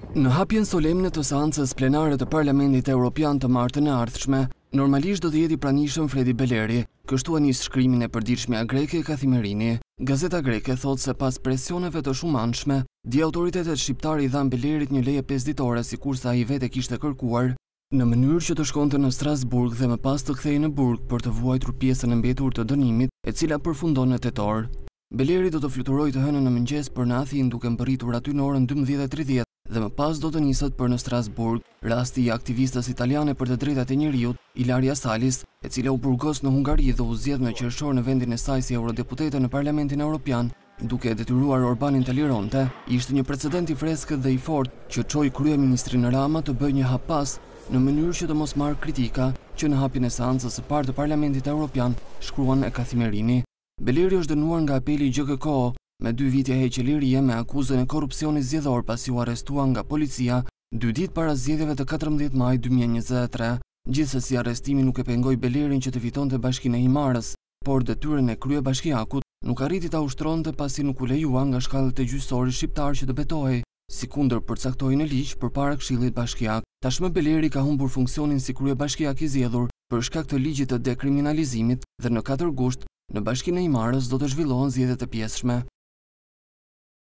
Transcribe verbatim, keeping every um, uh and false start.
Në hapjen solemne të seancës plenare të Parlamentit Evropian të martën e ardhshme, normalisht do të jeti i pranishëm Fredi Beleri, kështu e nis shkrimin e përditshmja greke Kathimerini. Gazeta greke thot se pas presioneve të shumanshme, di autoritetet shqiptare i dhan Belerit një leje pesditore sikurse ai vetë kishte kërkuar, në mënyrë që të shkonte në Strasburg dhe më pas të kthehej në burg për të vuajtur pjesën e mbetur të dënimit, e cila përfundon në tetor. Beleri do të fluturojë të hënën në mëngjes për në Athinë duke mbërritur aty në orën dymbëdhjetë e tridhjetë dhe më pas do të niset për në Strasburg, rasti i aktivistës italiane për të drejtat e njeriut, Ilaria Salis, e cila u burgos në Hungari dhe u zgjedh në qershor në vendin e saj si eurodeputete në Parlamentin Evropian, duke detyruar Orbanin të lironte, ishte një precedent i freskët dhe i fortë që çoi kryeministrin Rama të bëjë një hap pas, në mënyrë që të mos marrë kritika që në hapjen e seancës së parë të Parlamentit Evropian, shkruan e Kathimerini. Beleri është dënuar nga apeli i G K K O me dy vite heqje lirie me akuzën e korrupsionit zgjedhor pasi u arrestua nga policia dy ditë para zgjedhjeve të katërmbëdhjetë maj dy mijë e njëzet e tre. Gjithsesi arrestimi nuk e pengoi Belerin që të fitonte Bashkinë e Himarës, por detyrën e kryebashkiakut nuk arriti ta ushtronte pasi nuk u lejua nga shkallët e gjyqësorit shqiptar që të betohej, sikundër përcaktoi në ligj përpara Këshillit Bashkiak. Tashmë Beleri ka humbur funksionin si kryebashkiak i zgjedhur për shkak të ligjit të dekriminalizimit dhe në katër gusht në Bashkinë e Himarës do të zhvillohen zgjedhjet e pjesshme.